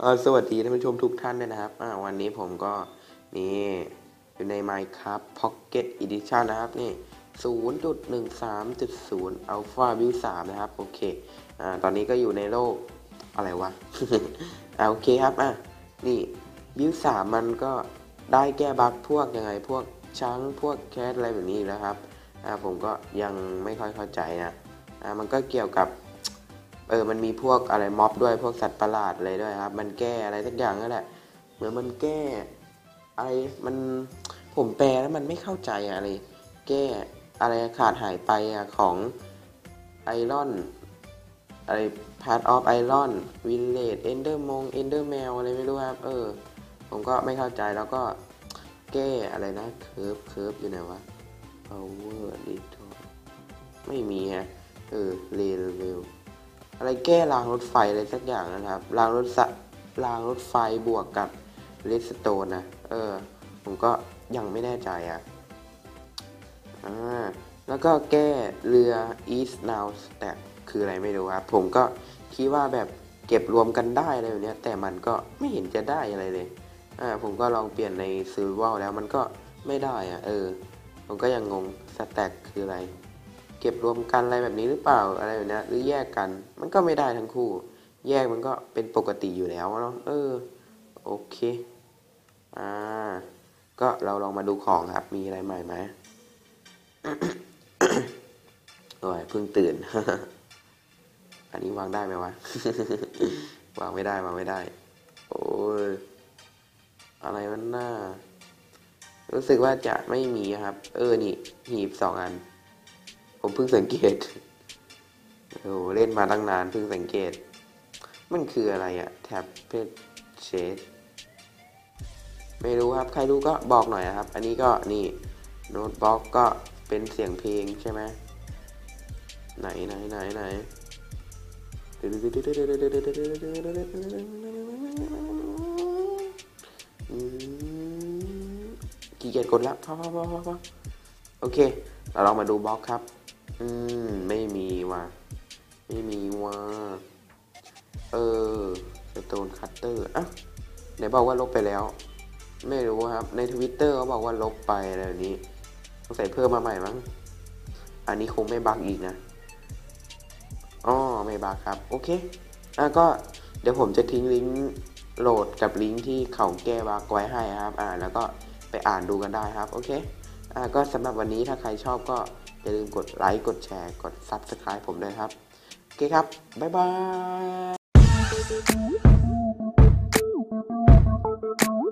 สวัสดีท่านผู้ชมทุกท่านด้วยนะครับวันนี้ผมก็นี่อยู่ใน Minecraft Pocket Edition นะครับนี่ 0.13.0 Alpha Build 3นะครับโอเคตอนนี้ก็อยู่ในโลกอะไรวะ โอเคครับนี่ Build 3มันก็ได้แก้บั๊กพวกยังไงพวกช้างพวกแคสอะไรแบบนี้แล้วครับผมก็ยังไม่ค่อยเข้าใจนะมันก็เกี่ยวกับมันมีพวกอะไรม็อบด้วยพวกสัตว์ประหลาดอะไรด้วยครับมันแก้อะไรสักอย่างนั่นแหละเหมือนมันแก้อะไรมันผมแปลแล้วมันไม่เข้าใจอะไรแก้อะไรขาดหายไปของไอรอนอะไรพาร์ทออฟไอรอนวิลเลจเอนเดอร์แมวอะไรไม่รู้ครับผมก็ไม่เข้าใจแล้วก็แก้อะไรนะเคิร์ฟอยู่ไหนวะ power little ไม่มีฮะเร็วอะไรแก้รางรถไฟอะไรสักอย่างนะครับรางรถไฟบวกกับเรสโตนนะผมก็ยังไม่แน่ใจแล้วก็แก้เรือ East Now Stack คืออะไรไม่รู้ครับผมก็คิดว่าแบบเก็บรวมกันได้อะไรแบบนี้แต่มันก็ไม่เห็นจะได้อะไรเลยผมก็ลองเปลี่ยนในซื้อว่าวแล้วมันก็ไม่ได้ผมก็ยังงงสแต็กคืออะไรเก็บรวมกันอะไรแบบนี้หรือเปล่าอะไรแบบนี้หรือแยกกันมันก็ไม่ได้ทั้งคู่แยกมันก็เป็นปกติอยู่แล้วเนาะโอเคก็เราลองมาดูของครับมีอะไรใหม่ไหม โอ้ยเพิ่งตื่น อันนี้วางได้ไหมวะ วางไม่ได้โอ้ยอะไรมันน่ารู้สึกว่าจะไม่มีครับนี่หีบ2 อันผมเพิ่งสังเกตเล่นมาตั้งนานเพิ่งสังเกตมันคืออะไรแท็บเพจเชดไม่รู้ครับใครรู้ก็บอกหน่อยนะครับอันนี้ก็นี่โน้ตบล็อกก็เป็นเสียงเพลงใช่ไหมไหนกี่เกียจกดแล้วพอโอเคเราลองมาดูบล็อกครับไม่มีว่ะสโตนคัตเตอร์ไหนบอกว่าลบไปแล้วไม่รู้ครับใน Twitter เขาบอกว่าลบไปอะไรแบบนี้ต้องใส่เพิ่มมาใหม่มั้งอันนี้คงไม่บั๊กอีกนะไม่บั๊กครับโอเคก็เดี๋ยวผมจะทิ้งลิงก์โหลดกับลิงก์ที่เขาแก้บั๊กไว้ให้ครับแล้วก็ไปอ่านดูกันได้ครับโอเคก็สำหรับวันนี้ถ้าใครชอบก็อย่าลืมกดไลค์กดแชร์กด Subscribe ผมด้วยครับโอเคครับบ๊ายบาย